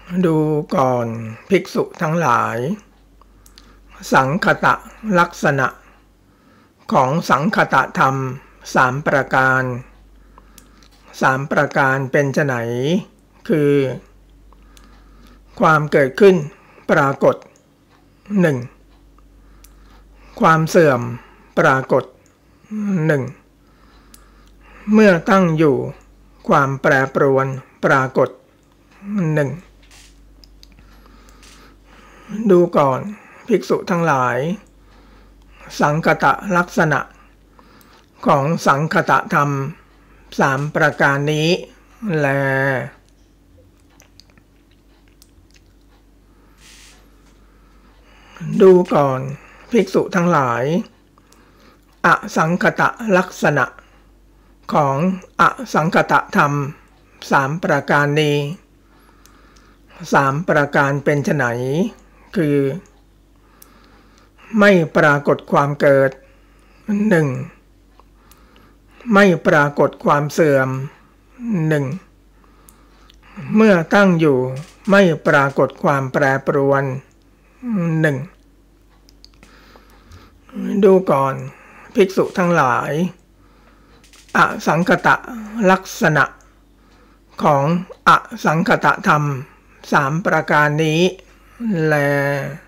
ดูก่อนภิกษุทั้งหลายสังคตะลักษณะของสังคตธรรม3ประการ3ประการเป็นไฉนคือความเกิดขึ้นปรากฏ 1. ความเสื่อมปรากฏ 1. เมื่อตั้งอยู่ความแปรปรวนปรากฏ 1. ดูก่อนภิกษุทั้งหลายสังคตะลักษณะของสังคตธรรม3ประการนี้แลดูก่อนภิกษุทั้งหลายอสังคตะลักษณะของอสังคตธรรม3ประการนี้3ประการเป็นไฉนคือไม่ปรากฏความเกิด 1. ไม่ปรากฏความเสื่อม 1. เมื่อตั้งอยู่ไม่ปรากฏความแปรปรวน 1. ดูก่อนภิกษุทั้งหลายอสังคตะลักษณะของอสังคตธรรม3ประการนี้แล